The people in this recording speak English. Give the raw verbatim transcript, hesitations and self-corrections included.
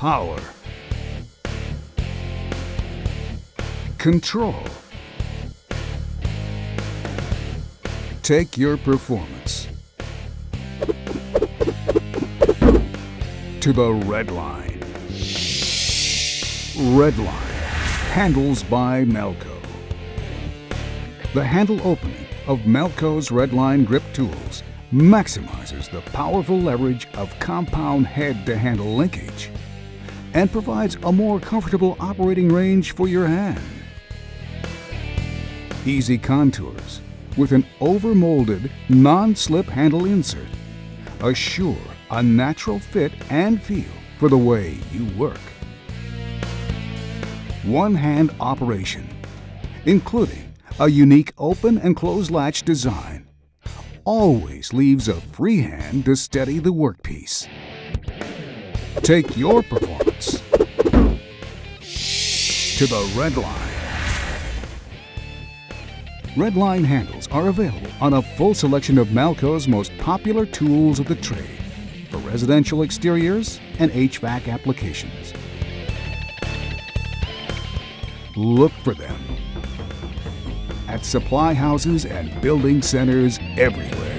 Power. Control. Take your performance to the red line. Red Line. Handles by Melco. The handle opening of Melco's Red Line grip tools maximizes the powerful leverage of compound head-to-handle linkage and provides a more comfortable operating range for your hand. Easy contours with an over-molded, non-slip handle insert assure a natural fit and feel for the way you work. One-hand operation, including a unique open and close latch design, always leaves a free hand to steady the workpiece. Take your performance to the red line. Red Line handles are available on a full selection of Melco's most popular tools of the trade for residential exteriors and H V A C applications. Look for them at supply houses and building centers everywhere.